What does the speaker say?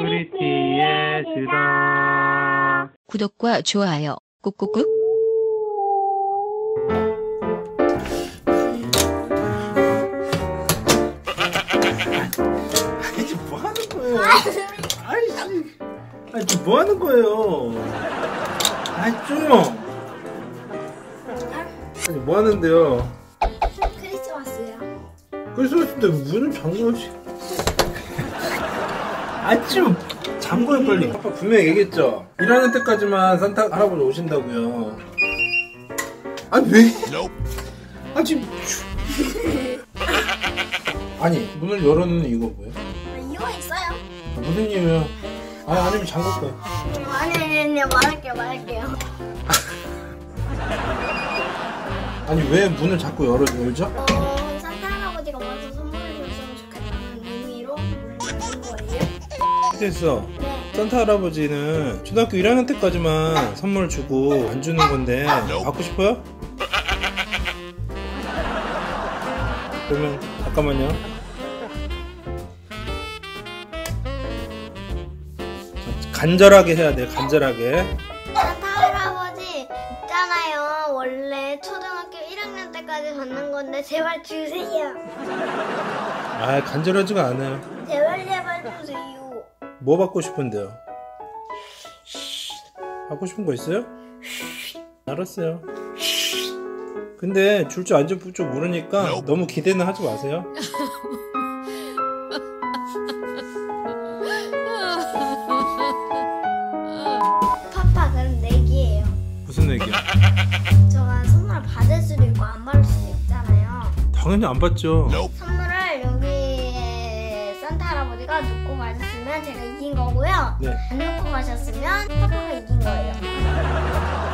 프리티의 수다. 구독과 좋아요 꾹꾹꾹. 아니 뭐 하는 거예요? 아이씨, 아니 지금 뭐 하는 거예요? 아이 좀. 아니 뭐 하는데요? 크리스마스요. 크리스마스인데 문을 잠궈놓지. 아 좀 잠궈요 빨리. 아빠 분명히 얘기했죠? 일하는 때까지만 산타 할아버지 오신다고요. 아 왜? 아 지금 아니 문을 열어놓는 이거 뭐예요? 이유가 있어요? 무슨 이유야? 아니면 잠글 거야. 아니 말할게요. 아니 왜 문을 자꾸 열죠? 산타 할아버지가 와서 선물을 줬으면 좋겠다는 의미로 문을 닫는 거예요? 됐어. 네. 산타 할아버지는 초등학교 1학년 때까지만 선물 주고 안 주는 건데 받고 싶어요? 그러면 잠깐만요. 간절하게 해야 돼요. 간절하게. 산타 할아버지 있잖아요. 원래 초등학교 1학년 때까지 받는 건데 제발 주세요. 아 간절하지가 않아요. 제발 주세요. 뭐 받고 싶은데요? 받고 싶은 거 있어요? 알았어요. 근데 줄 줄 안 줄 줄 모르니까 너무 기대는 하지 마세요. 파파 그럼 내기예요. 무슨 얘기야? 저가 선물 받을 수도 있고 안 받을 수도 있잖아요. 당연히 안 받죠. 선물을 여기 산타 할아버지가 놓고 가셨으면 제가 이긴 거고요. 네. 안 놓고 가셨으면 파파가 이긴 거예요.